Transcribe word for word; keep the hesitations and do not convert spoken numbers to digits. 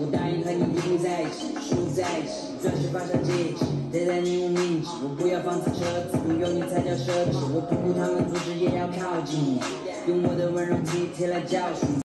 我答应和你一定在一起，住在一起，钻石发上戒指，戴在你无名指。我不要房子车子，不有你才叫奢侈。我不顾他们阻止也要靠近你，用我的温柔体贴来教训。